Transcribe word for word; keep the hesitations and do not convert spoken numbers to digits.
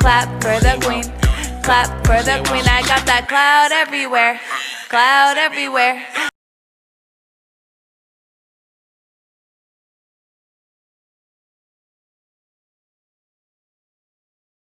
clap for the queen, clap for the queen. I got that cloud everywhere, cloud everywhere.